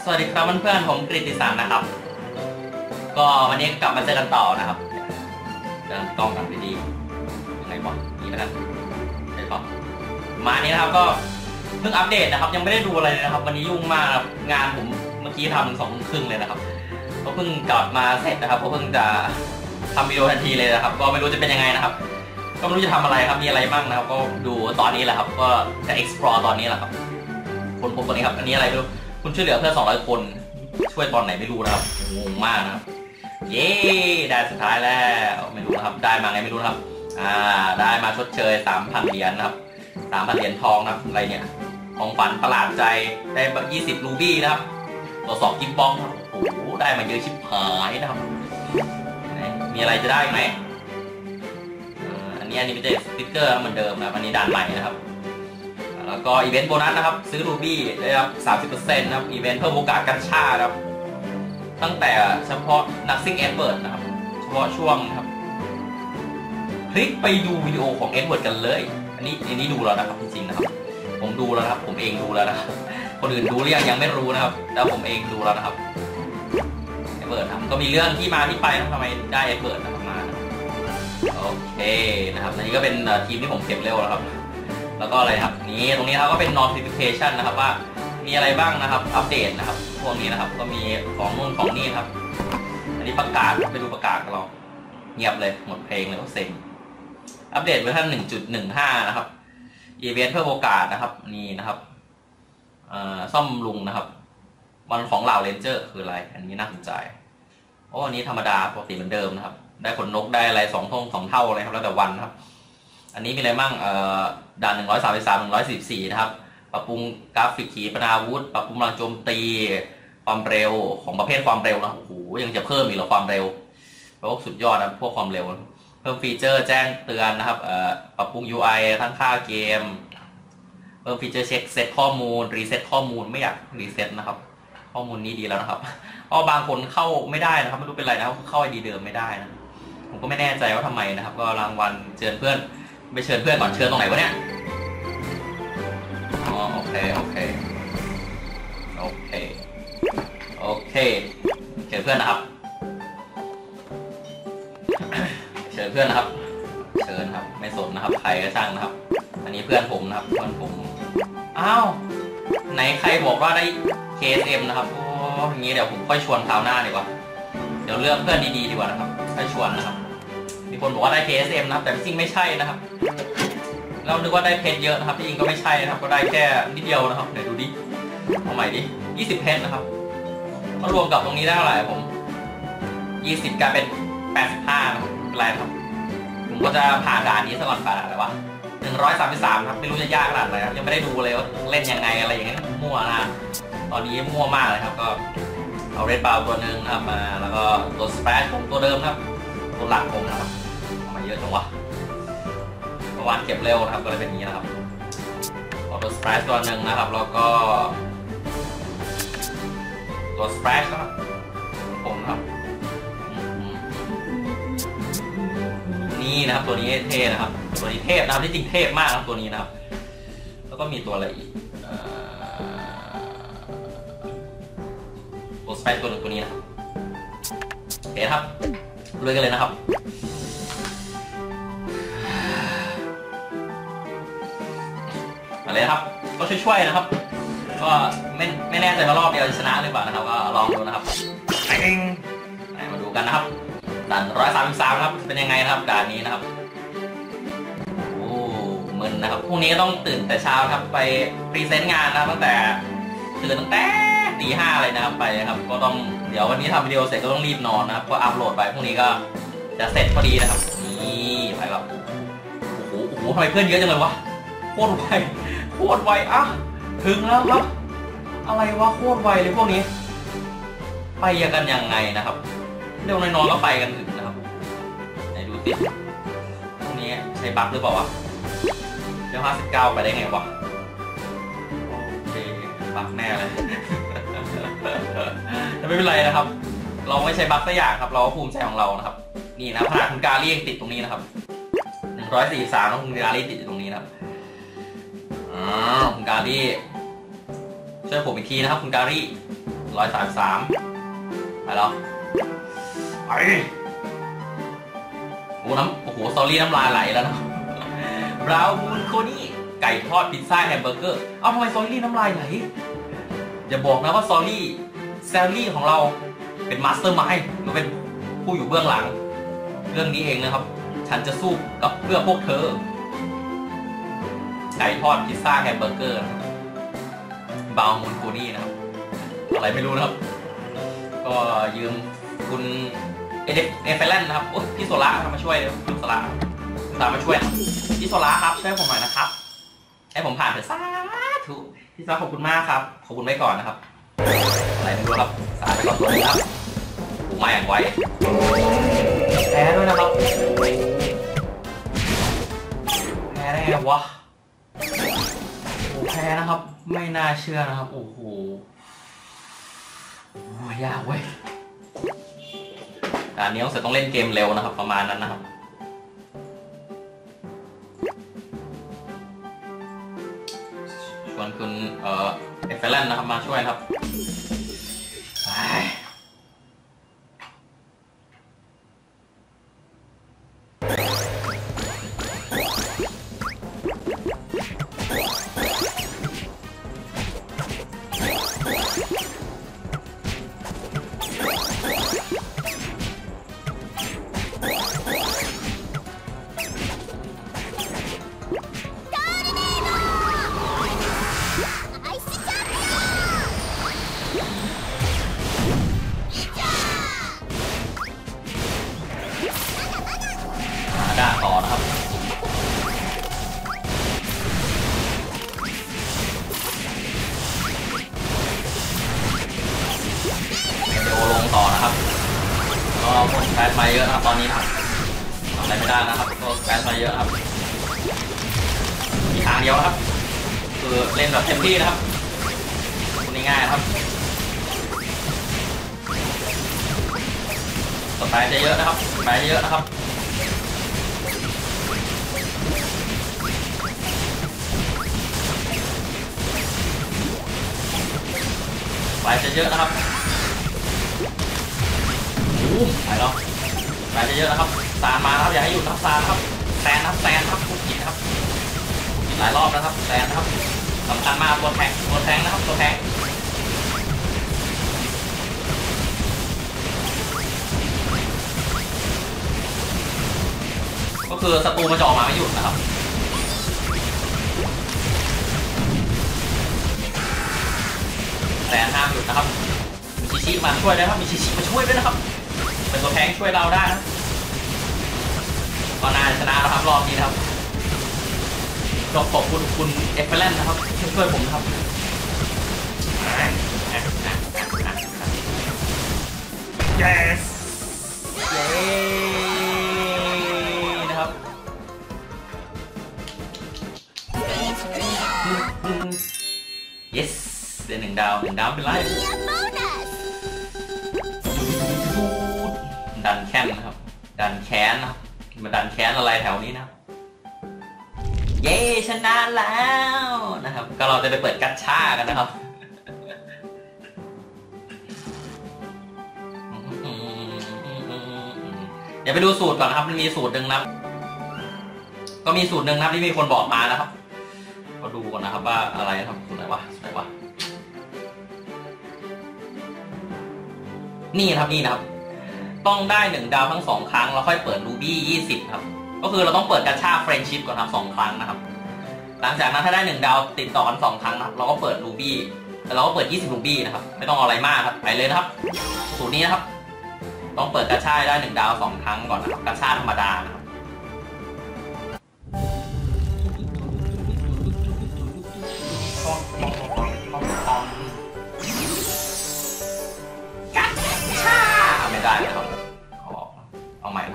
วัสดีครับเพื่อนๆผมกฤติศักดิ์นะครับก็วันนี้กลับมาเจอกันต่อนะครับเดินกล้องกันดีๆยังไงบอกนี่ไปนะใช่ปะมานี้นะครับก็เพิ่งอัปเดตนะครับยังไม่ได้ดูอะไรเลยนะครับวันนี้ยุ่งมากครับงานผมเมื่อกี้ทำ2:30เลยนะครับก็เพิ่งกลับมาเสร็จนะครับก็เพิ่งจะทำวิดีโอทันทีเลยนะครับก็ไม่รู้จะเป็นยังไงนะครับก็ไม่รู้จะทำอะไรครับมีอะไรบ้างนะครับก็ดูตอนนี้แหละครับก็จะ explore ตอนนี้แหละครับคนพบตัวนี้ครับอันนี้อะไรไม่รู้คุณช่วยเหลือเพื่อน200 คนช่วยตอนไหนไม่รู้นะครับงงมากนะครับเย้ได้สุดท้ายแล้วไม่รู้นะครับได้มาไงไม่รู้นะครับได้มาชดเชย 3,000 เหรียญนะครับ 3,000 เหรียญทองนะครับอะไรเนี่ยของฝันประหลาดใจได้20 รูบี้นะครับตรวจสอบกิฟต์บ็อกซ์โอ้โหได้มาเยอะชิบหายนะครับมีอะไรจะได้ไหมอันนี้ไม่ใช่สติ๊กเกอร์เหมือนเดิมนะอันนี้ด่านใหม่นะครับแล้วก็อีเวนต์โบนัสนะครับซื้อรูบี้ได้รับ 30% นะครับอีเวนต์เพิ่มโอกาสการชาครับตั้งแต่เฉพาะนักซิ่งเอ็ดเวิร์ดนะครับเฉพาะช่วงนะครับคลิกไปดูวิดีโอของเอ็ดเวิร์ดกันเลยอันนี้ดูแล้วนะครับจริงๆนะครับผมดูแล้วครับผมเองดูแล้วนะครับคนอื่นดูหรือยังไม่รู้นะครับแต่ผมเองดูแล้วนะครับเอ็ดเวิร์ดครับก็มีเรื่องที่มาที่ไปทำไมได้เอ็ดเวิร์ดนะครับมาโอเคนะครับอันนี้ก็เป็นทีมที่ผมเก็บเร็วแล้วครับแล้วก็อะไรครับนี้ตรงนี้ครับก็เป็น notification นะครับว่ามีอะไรบ้างนะครับอัปเดตนะครับพวกนี้นะครับก็มีของนู่นของนี่ครับอันนี้ประกาศไปดูประกาศกันเราเงียบเลยหมดเพลงเลยก็เซ็งอัปเดตเวอร์ชัน 1.15 นะครับอีเวนต์เพิ่มโอกาสนะครับนี่นะครับซ่อมลุงนะครับวันของเหล่าเรนเจอร์คืออะไรอันนี้น่าสนใจอันนี้ธรรมดาปกติเหมือนเดิมนะครับได้ขนนกได้อะไร2 เท่าเลยครับแล้วแต่วันครับอันนี้มีอะไรบ้างด่าน133 144นะครับปรับปรุงกราฟิกขีปนาวุธปรับปรุงกำลังโจมตีความเร็วของประเภทความเร็วนะโอ้โหยังจะเพิ่มอีกเหรอความเร็วเพราะสุดยอดนะพวกความเร็วเพิ่มฟีเจอร์แจ้งเตือนนะครับปรับปรุง UI ทั้งค่าเกมเพิ่มฟีเจอร์เช็คเซตข้อมูลรีเซ็ตข้อมูลไม่อยากรีเซ็ตนะครับข้อมูลนี้ดีแล้วนะครับเพราะบางคนเข้าไม่ได้นะครับไม่รู้เป็นไรนะครับเข้าไอดีเดิมไม่ได้นะผมก็ไม่แน่ใจว่าทำไมนะครับก็รางวัลเชิญเพื่อนไปเชิญเพื่อนก่อนเชิญตรงไหนวะเนี่ยโอเคเชิญเพื่อนนะครับเชิญเพื่อนนะครับเชิญครับไม่สนนะครับใครก็ช่างนะครับอันนี้เพื่อนผมนะครับเพื่อนผมอ้าวไหนใครบอกว่าได้ KSM นะครับอย่างนี้เดี๋ยวผมค่อยชวนคราวหน้าดีกว่าเดี๋ยวเลือกเพื่อนดีๆดีกว่านะครับค่อยชวนนะครับมีคนบอกว่าได้ KSM นะครับแต่จริงไม่ใช่นะครับเรานึกว่าได้เพชรเยอะนะครับที่จริงก็ไม่ใช่นะครับก็ได้แค่นิดเดียวนะครับเดี๋ยวดูดิเอาใหม่ดิ20 เพชรนะครับมารวมกับตรงนี้ได้เท่าไหร่ผม20กลายเป็น85นะครับเป็นไรครับผมก็จะผ่านด่านนี้ซะก่อนผ่านอะไรวะ133ครับไม่รู้จะยากขนาดไหนครับยังไม่ได้ดูเลยว่าเล่นยังไงอะไรอย่างเงี้ยมั่วนะตอนนี้มั่วมากเลยครับก็เอาเรดบาวตัวหนึ่งนะครับมาแล้วก็ตัวสเปรชผมตัวเดิมครับตัวหลักผมนะครับเอามาเยอะจังวะเมื่อวานเก็บเร็วนะครับก็เลยเป็นอย่างนี้นะครับตัวสเปรชตัวหนึ่งนะครับแล้วก็ตัวสเปรชครับผมครับนี่นะครับตัวนี้เท่นะครับตัวนี้เทพนะครับที่จริงเทพมากครับตัวนี้นะครับแล้วก็มีตัวอะไรอีกตัวสเปรชตัวหนึ่งตัวนี้นะครับโอเคครับลุยกันเลยนะครับอะไรนะครับก็ช่วยๆนะครับก็ไม่แน่ใจว่ารอบเดียวจะชนะหรือเปล่านะครับก็ลองดูนะครับมาดูกันนะครับด่าน133ครับเป็นยังไงนะครับด่านนี้นะครับมึนนะครับพรุ่งนี้ต้องตื่นแต่เช้าครับไปพรีเซนต์งานนะตั้งแต่ตื่นตั้งแต่ตี 5เลยนะครับไปครับก็ต้องเดี๋ยววันนี้ทำวิดีโอเสร็จก็ต้องรีบนอนนะครับก็อัพโหลดไปพรุ่งนี้ก็จะเสร็จพอดีนะครับนี่ไปครับโอ้โหทำไมเพื่อนเยอะจังเลยวะโคตรไวอ่ะถึงแล้วครับอะไรวะโคตรไวเลยพวกนี้ไปกันยังไงนะครับเดี๋ยวนอนก็ไปกันถึงนะครับไหนดูสิพวกนี้ใช้บั๊กหรือเปล่าวะเดี๋ยว59ไปได้ไงวะโอเคบั๊กแน่เลยแต่ไม่เป็นไรนะครับเราไม่ใช้บั๊กสักอย่างครับเราก็ภูมิใจของเรานะครับนี่นะขนาดคุณการียังติดตรงนี้นะครับ143แล้วคุณการีติดอยู่ตรงนี้นะครับคุณการีช่วยผมอีกทีนะครับคุณการี 133ไปแล้วไปโอ้โหซอรี่น้ำลายไหลแล้วนะบราวน์มูนโคนี่ไก่ทอดพิซซ่าแฮมเบอร์เกอร์เอ้าทำไมซอรี่น้ำลายไหลอย่าบอกนะว่าซอรี่แซลลี่ของเราเป็นมาสเตอร์มายด์หรือเป็นผู้อยู่เบื้องหลังเรื่องนี้เองนะครับฉันจะสู้กับเพื่อพวกเธอไก่ทอดพิซซ่าแฮมเบอร์เกอร์บราวน์มูนโคนี่นะครับอะไรไม่รู้นะครับก็ยืมคุณเอฟเฟลนนะครับพี่โซล่ามาช่วยพี่โซล่ามาช่วยพี่โซล่าครับช่วยผมหน่อยนะครับให้ผมผ่านเถอะสาธุพี่โซล่าขอบคุณมากครับขอบคุณไว้ก่อนนะครับอะไรไม่รู้ครับสายไปก่อนตัวนี้ครับถูกไม้อย่างไวแพ้ด้วยนะครับแพ้ได้ไงวะแพ้นะครับไม่น่าเชื่อนะครับโอ้โหยากเว้ยอันนี้ต้องเล่นเกมเร็วนะครับประมาณนั้นนะครับชวนคุณเอฟเฟลนนะครับมาช่วยครับด่าต่อนะครับเดี๋ยวลงต่อนะครับก็หมดแฟนไปเยอะนะครับตอนนี้ครับทำอะไรไม่ได้นะครับก็แฟนไปเยอะครับมีทางเดียวครับคือเล่นแบบเต็มที่นะครับคุณง่ายๆครับต่อไปจะเยอะนะครับไปเยอะนะครับไปจะเยอะนะครับไปแล้วไปจะเยอะนะครับซานมาครับอย่าให้หยุดนะซานครับแซนครับพูดผิดครับผิดหลายรอบนะครับแซนนะครับสำคัญมากตัวแทงนะครับตัวแทงก็คือศัตรูมาจ่อมาไม่หยุดนะครับแซนห้ามหยุดนะครับมีชิมาช่วยด้วยครับมีชิมาช่วยด้วยนะครับเป็นตัวแทงช่วยเราได้นะก็น่าจะชนะแล้วครับรอบนี้นะครับขอบคุณเอฟเฟลนนะครับช่วยผมนะครับyes เย้นะครับ yes ได้1 ดาวเป็นไรดันแค้นนะครับดันแค้นนะครับมาดันแค้นอะไรแถวนี้นะเย้ชนะแล้วนะครับก็เราจะไปเปิดกัชช่ากันนะครับเดี๋ยวไปดูสูตรก่อนนะครับมันมีสูตรหนึ่งนะก็มีสูตรหนึ่งนะที่มีคนบอกมานะครับก็ดูก่อนนะครับว่าอะไรครับสูตรไหนวะนี่นะครับต้องได้1 ดาวทั้ง2 ครั้งแล้วค่อยเปิดรูบี้20ครับก็คือเราต้องเปิดกัชช่าเฟรนชิพก่อนครับ2 ครั้งนะครับหลังจากนั้นถ้าได้1 ดาวติดต่อกัน2 ครั้งนะครับเราก็เปิดรูบี้แต่เราก็เปิด20รูบี้นะครับไม่ต้องเอาอะไรมากครับไปเลยนะครับสูตรนี้นะครับต้องเปิดกัชช่าได้1 ดาว2 ครั้งก่อนนะครับกัชช่าธรรมดานะครับกัชช่าไม่ได้นะครับเอาใหม่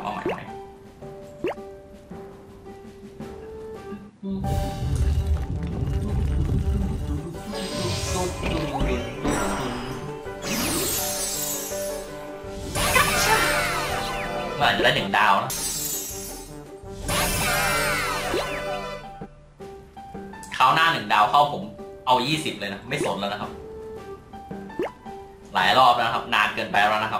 มันอาจจะได้1 ดาวนะคราวหน้า1 ดาวเข้าผมเอา20เลยนะไม่สนแล้วนะครับหลายรอบแล้วนะครับนานเกินไปแล้วนะครับ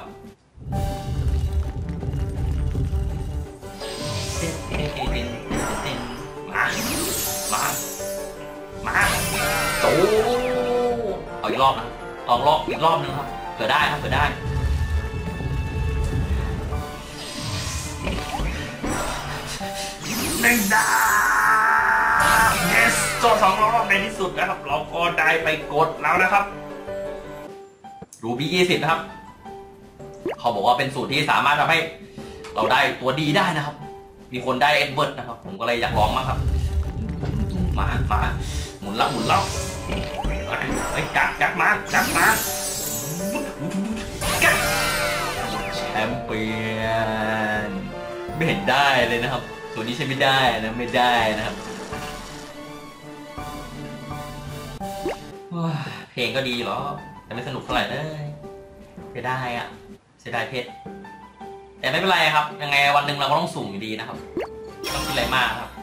มาโจเอาอีกรอบนะลองรอบอีกรอบนึงครับเผื่อได้ครับเผื่อได้ไม่ได้ yes โจ2 รอบในที่สุดนะครับเราก็ได้ไปกดแล้วนะครับรูบี้20นะครับเขาบอกว่าเป็นสูตรที่สามารถทำให้เราได้ตัวดีได้นะครับมีคนได้เอ็ดเวิร์ดนะครับผมก็เลยอยากลองมากครับมาหมุนแล้วเฮ้ยกัดมาแชมเปี้ยนไม่เห็นได้เลยนะครับตัวนี้ใช้ไม่ได้นะไม่ได้นะครับเพลงก็ดีหรอแต่ไม่สนุกเท่าไหร่เลยไม่ได้อะเสียดายเพชรแต่ไม่เป็นไรครับยังไงวันหนึ่งเราก็ต้องสุ่มอยู่ดีนะครับต้องคิดอะไรมากครับ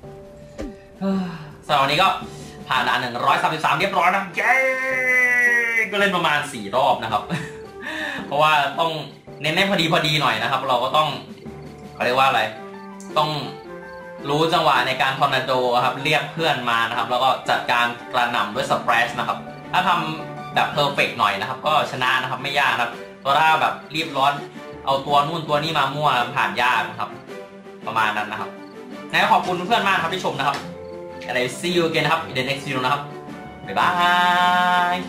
สำหรับวันนี้ก็ผ่านด่าน133เรียบร้อยนะเย้ก็เล่นประมาณ4 รอบนะครับเพราะว่าต้องเน้นให้พอดีหน่อยนะครับเราก็ต้องเขาเรียกว่าอะไรต้องรู้จังหวะในการทอร์นาโดครับเรียกเพื่อนมานะครับแล้วก็จัดการกระหน่ำด้วยสเปรชนะครับถ้าทำแบบเพอร์เฟกต์หน่อยนะครับก็ชนะนะครับไม่ยากครับตัวถ้าแบบรีบร้อนเอาตัวนู่นตัวนี้มามั่วผ่านยากนะครับประมาณนั้นนะครับงั้นขอบคุณเพื่อนมากครับที่ชมนะครับอะไร see you again นะครับ in the next video นะครับบ๊ายบาย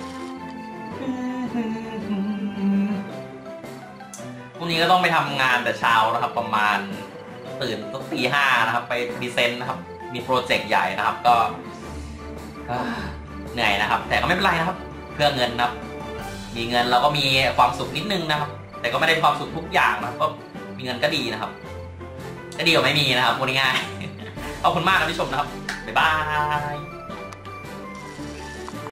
พรุ่งนี้ก็ต้องไปทำงานแต่เช้านะครับประมาณตื่นตั้งตี 5นะครับไปพรีเซนต์นะครับมีโปรเจกต์ใหญ่นะครับก็เหนื่อยนะครับแต่ก็ไม่เป็นไรนะครับเพื่อเงินนะครับมีเงินเราก็มีความสุขนิดนึงนะครับแต่ก็ไม่ได้ความสุขทุกอย่างนะก็มีเงินก็ดีนะครับก็ดีกว่าไม่มีนะครับพูดง่ายๆขอบคุณมากนะที่ชมนะครับบ๊ายบาย